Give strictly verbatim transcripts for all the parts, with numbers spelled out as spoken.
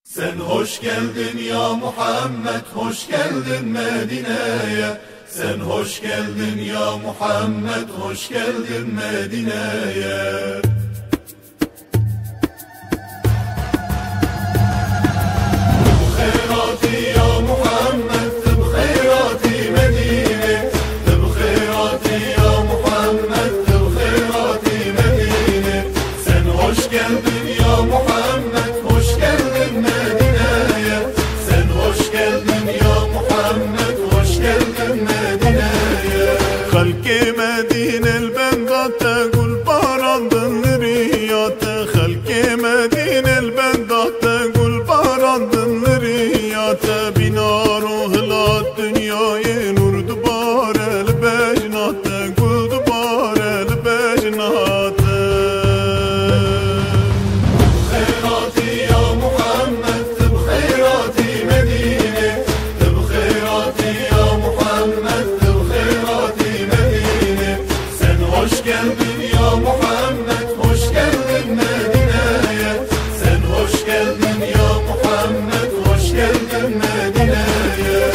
Sen hoş geldin ya Muhammed, hoş geldin Medine'ye. Sen hoş geldin ya Muhammed, hoş geldin Medine'ye. Hoş geldin ya Muhammed, hoş geldin Medine'ye. Sen hoş geldin ya Muhammed, hoş geldin Medine'ye. Halk-i Medine'l bendate gul barandın riyate. Halk-i Medine'l bendate gul barandın riyate. Bina ruhlat dünyayı nur dubarel bejnate. Gul dubarel bejnate. Hoş geldin ya Muhammed, hoş geldin Medine'ye. Sen hoş geldin ya Muhammed, hoş geldin Medine'ye.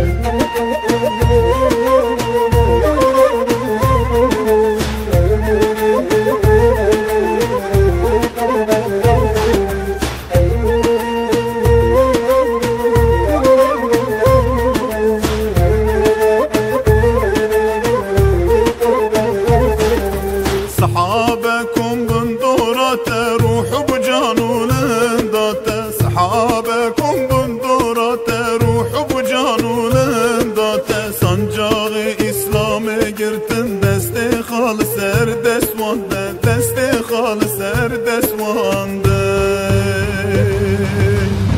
صحابكم بندورته روح بجانون داته. صحابكم بندورته روح بجانون داته. سنجاق اسلام گرتن دست خالص سر دستوانده. دست خالص سر دستوانده.